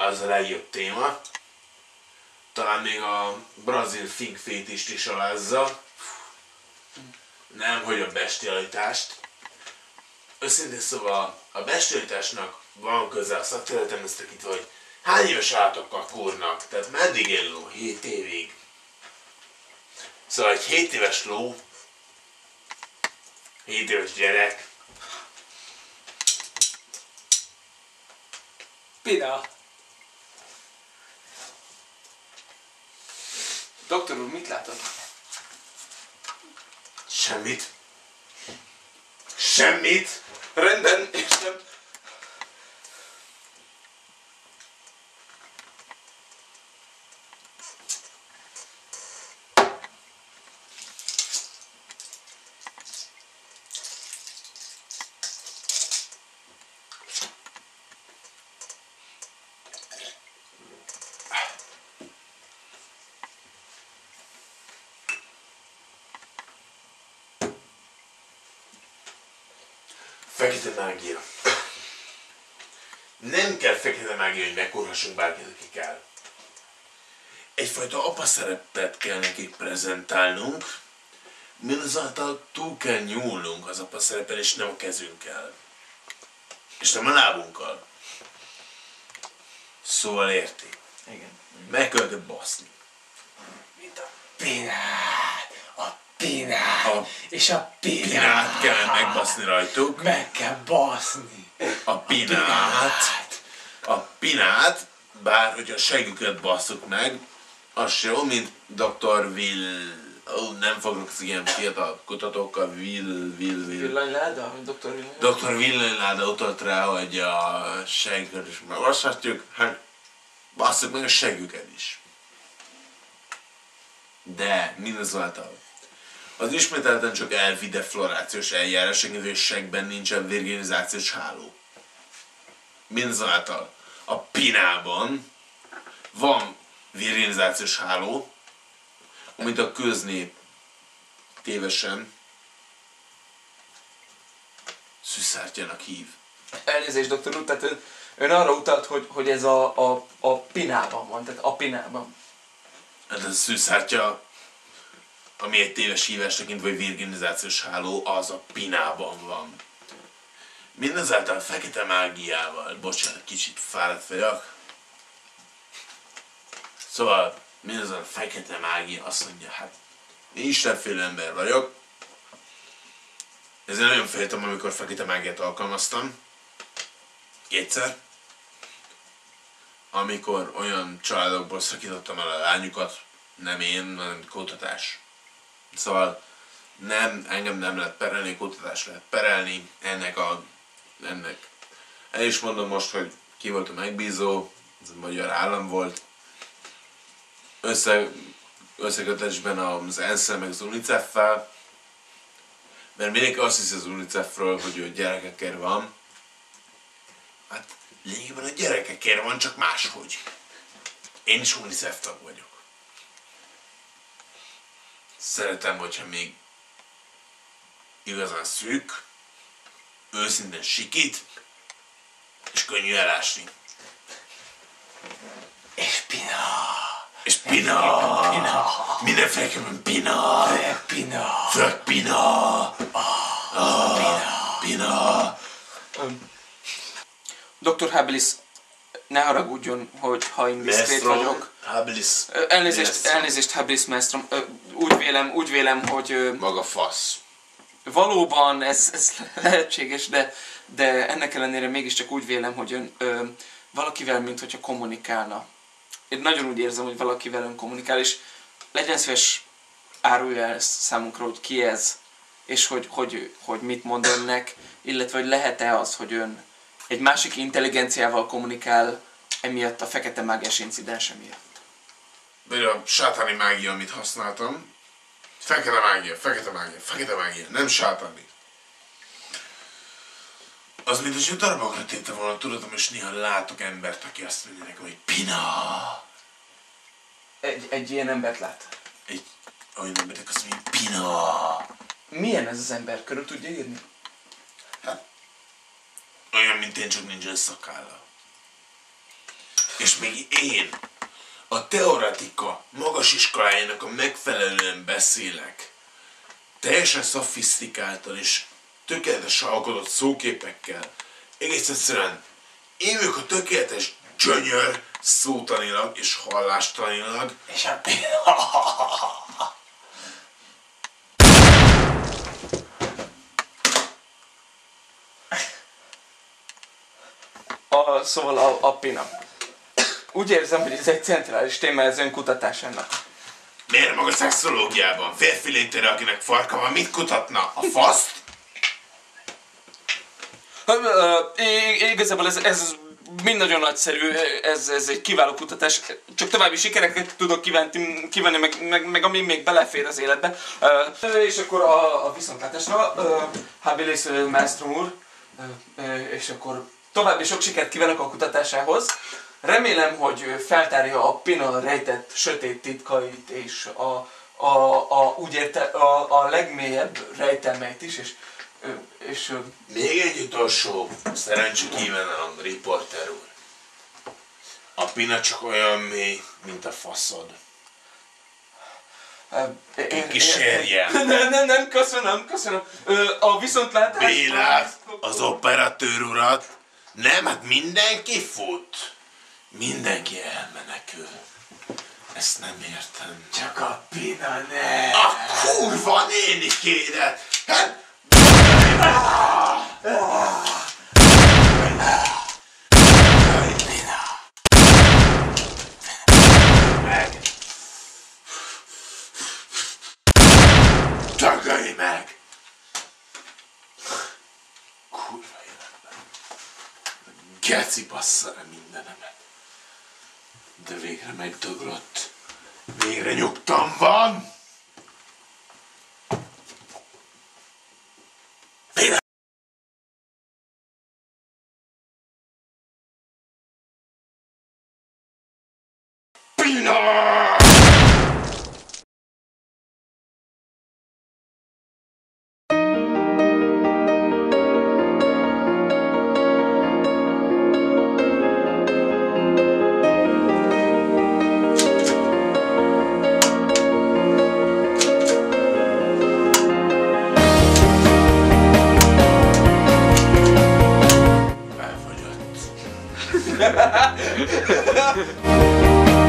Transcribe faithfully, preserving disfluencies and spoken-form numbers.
az a legjobb téma. Talán még a brazil fink fétist is alázza. Nem, hogy a bestialitást. Őszintén szóval a bestialitásnak van köze a szakterületemhez tekintve, hogy hány éves állatokkal kúrnak, tehát meddig él ló? hét évig. Szóval egy hét éves ló, hét éves gyerek. Pina! Doktor úr, mit látott? Semmit. Semmit! Rendben, értem. Fekete mágia. Nem kell fekete mágia, hogy megkúrhassunk bárkit, aki kell. Egyfajta apa szerepet kell nekik prezentálnunk, mindazáltal túl kell nyúlnunk az apa szerepen, és nem a kezünkkel. És nem a lábunkkal. Szóval érti. Igen. Meg kell őket baszni. Mint a Pinát! A Pinát! A És a Pinát! Pinát kell megbaszni rajtuk. Meg kell baszni! A Pinát. A Pinát, bár hogyha a següket basszuk meg, az jó, mint doktor Will... Ó, oh, nem fognak az ilyen fiatal kutatókkal, Will, Will, Will... Villanyláda? doktor Villanyláda? doktor Villanyláda utalt rá, hogy a següket is megbaszhatjuk, hát basszuk meg a següket is. De mindazáltal az ismételten csak elvi deflorációs eljárás, és segben nincsen virginizációs háló. Mindazáltal a Pinában van virginizációs háló, amit a köznép tévesen szüsszártyának hív. Elnézést, doktor úr, tehát ön, ön arra utalt, hogy, hogy ez a, a, a Pinában van, tehát a Pinában. Ez a szűszártya, ami egy téves hívás tekintve, vagy virginizációs háló, az a Pinában van. Mindazáltal fekete mágiával, bocsánat, kicsit fáradt vagyok. Szóval mindazáltal fekete mágia azt mondja, hát én istenféle ember vagyok. Ezért nagyon féltem, amikor fekete mágiát alkalmaztam. Kétszer. Amikor olyan családokból szakítottam el a lányukat, nem én, hanem kutatás. Szóval nem, engem nem lehet perelni, kutatás lehet perelni, ennek a, ennek. El is mondom most, hogy ki volt a megbízó, ez a magyar állam volt. Össze, összekötésben az ENSZ-szel meg az UNICEF-fel, mert mindenki azt hiszi az UNICEF-ről, hogy ő gyerekekért van. Hát lényegében a gyerekekért van, csak máshogy. Én is UNICEF tag vagyok. Szeretem, hogyha még igazán szűk, őszintén sikít, és könnyű elásni. És Pina! És Pina! Pina! Mindenféleképpen Pina! Főleg Pina! Főleg Pina! Ah, Pina! Pina! Um, doktor Habilis, ne haragudjon, hogy ha indiszkrét vagyok. Habilis. Elnézést, Maestrom. elnézést Habilis Maestrom. Úgy vélem, úgy vélem, hogy... Maga fasz. Valóban ez, ez lehetséges, de, de ennek ellenére mégiscsak úgy vélem, hogy ön ö, valakivel, mint hogyha kommunikálna. Én nagyon úgy érzem, hogy valakivel ön kommunikál, és legyen szíves, árulja el számunkra, hogy ki ez, és hogy, hogy, hogy mit mond önnek, illetve hogy lehet-e az, hogy ön egy másik intelligenciával kommunikál emiatt a fekete mágiás incidense miatt. De a sátáni mágia, amit használtam, fekete mágia, fekete mágia, fekete mágia, nem sátáni. Az, mint hogy darabokra tépte volna, tudatom, és néha látok embert, aki azt mondja nekem, hogy Pina! Egy, egy ilyen embert lát. Egy olyan embernek azt mondja, hogy Pina! Milyen ez az ember? Körül tudja írni? Hát, olyan, mint én, csak nincsen szakálla. És még én a teoretika magas iskolájának a megfelelően beszélek. Teljesen szofisztikáltan és tökéletesen alkotott szóképekkel. Egész egyszerűen én vagyok a tökéletes gyönyör szótanilag és hallástanilag. És a a, szóval a, a pina. Úgy érzem, hogy ez egy centrális téma az ön kutatásának. Miért maga szexológiában? Férfi létére, akinek farka van, mit kutatna? A faszt? Igazából ez, ez mind nagyon nagyszerű, ez, ez egy kiváló kutatás. Csak további sikereket tudok kívánni, kívánni meg, meg, meg ami még belefér az életbe. Uh, és akkor a, a viszontlátásra, uh, habilis maestro úr, uh, és akkor további sok sikert kívánok a kutatásához. Remélem, hogy feltárja a pina rejtett sötét titkait és a, a, a, úgy érte, a, a legmélyebb rejtelmeit is, és, és... Még egy utolsó szerencsé kívánalom, riporter úr. A pina csak olyan mély, mint a faszod. Kísérjem. Nem, nem, nem, köszönöm, köszönöm. A viszontlátás... Bélát, az operatőr urat. Nem, hát mindenki fut. Mindenki elmenekül. Ezt nem értem. Csak a pina ne. A kurva nénikédet! Hát... Pina. Meg! Tagadj meg! Kurva életben. Geci bassza le mindenemet. De végre megdöglött. Végre nyugtam van! Pina! Pina! Elfogyott.